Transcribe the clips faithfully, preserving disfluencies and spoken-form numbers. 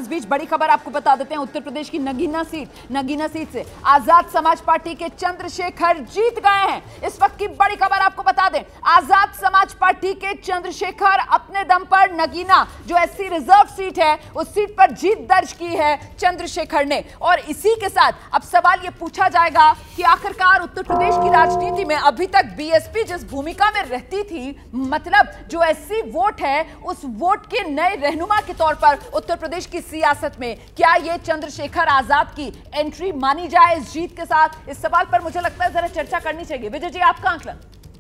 इस बीच बड़ी खबर आपको बता देते हैं, उत्तर प्रदेश की नगीना सीट नगीना सीट से आजाद समाज पार्टी के चंद्रशेखर जीत गए हैं। इस वक्त की बड़ी खबर आपको बता दें, आजाद समाज पार्टी के चंद्रशेखर अपने दम पर नगीना जो एससी रिजर्व सीट है उस सीट पर जीत दर्ज की है चंद्रशेखर ने। और इसी के साथ अब सवाल यह पूछा जाएगा कि आखिरकार उत्तर प्रदेश की राजनीति में अभी तक बीएसपी जिस भूमिका में रहती थी, मतलब जो एससी वोट है उस वोट के नए रहनुमा के तौर पर उत्तर प्रदेश की सियासत में क्या यह चंद्रशेखर आजाद की एंट्री मानी जाए इस जीत के साथ? इस सवाल पर मुझे लगता है जरा चर्चा करनी चाहिए। विजय जी, आपका आंकलन।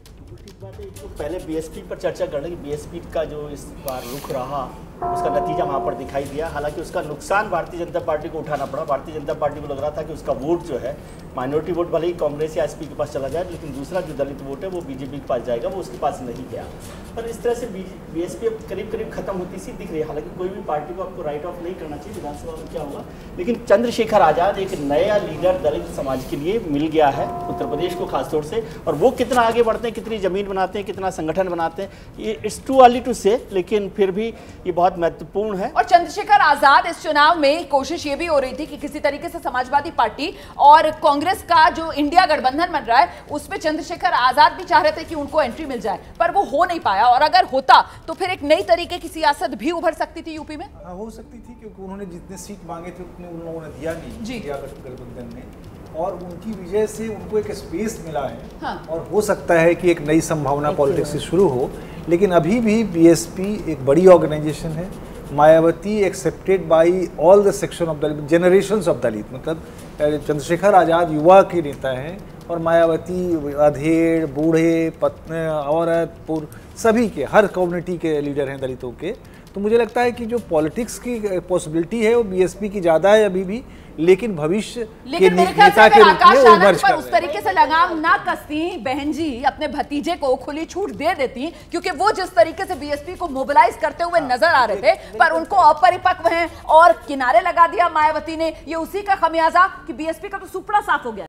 तो पहले बीएसपी पर चर्चा करने की, बीएसपी का जो इस बार रुख रहा उसका नतीजा वहां पर दिखाई दिया। हालांकि उसका नुकसान भारतीय जनता पार्टी को उठाना पड़ा। भारतीय जनता पार्टी को लग रहा था कि उसका वोट जो है माइनॉरिटी वोट भले ही कांग्रेस या एसपी के पास चला जाए, लेकिन दूसरा जो दलित वोट है वो बीजेपी के पास जाएगा, वो उसके पास नहीं गया। पर इस तरह से बीएसपी अब करीब करीब खत्म होती सी दिख रही है। हालांकि कोई भी पार्टी को आपको राइट ऑफ नहीं करना चाहिए, विधानसभा में क्या होगा। लेकिन चंद्रशेखर आजाद एक नया लीडर दलित समाज के लिए मिल गया है, उत्तर प्रदेश को खासतौर से। और वो कितना आगे बढ़ते हैं, कितनी जमीन बनाते हैं, कितना संगठन बनाते हैं, ये इट्स टू अर्ली टू से, लेकिन फिर भी ये बहुत महत्वपूर्ण है। और चंद्रशेखर आजाद इस चुनाव में कोशिश ये भी हो रही थी कि किसी तरीके से समाजवादी पार्टी और कांग्रेस का जो इंडिया गठबंधन बन रहा है उसमें चंद्रशेखर आजाद भी चाह रहे थे कि उनको एंट्री मिल जाए, पर वो हो नहीं पाया। और अगर होता तो फिर एक नई तरीके की सियासत भी उभर सकती थी यूपी में। हाँ, हो सकती थी, क्योंकि उन्होंने जितने सीट मांगे थे उतने उन लोगों ने दिया नहीं जी। इंडिया गठबंधन ने, और उनकी वजह से उनको एक स्पेस मिला है। हाँ। और हो सकता है कि एक नई संभावना पॉलिटिक्स से शुरू हो। लेकिन अभी भी बीएसपी एक बड़ी ऑर्गेनाइजेशन है। Mayawati accepted by all the section of Dalit, generations of Dalit. मतलब चंद्रशेखर आज़ाद युवा के नेता हैं और मायावती अधेड़, बूढ़े, पत्नी, औरत, पुर सभी के, हर कम्युनिटी के लीडर हैं दलितों के। तो मुझे लगता है कि जो पॉलिटिक्स की पॉसिबिलिटी है वो बीएसपी की ज़्यादा है अभी भी, लेकिन भविष्य के नेता के रूप में वो इमर्ज कर उस तरीके से लगाम ना कसती बहन जी, अपने भतीजे को खुली छूट दे देती, क्योंकि वो जिस तरीके से बीएसपी को मोबिलाइज करते हुए नजर आ रहे थे, पर उनको अपरिपक्व हैं और किनारे लगा दिया मायावती ने। ये उसी का खमियाजा कि बीएसपी का तो सुपड़ा साफ हो गया।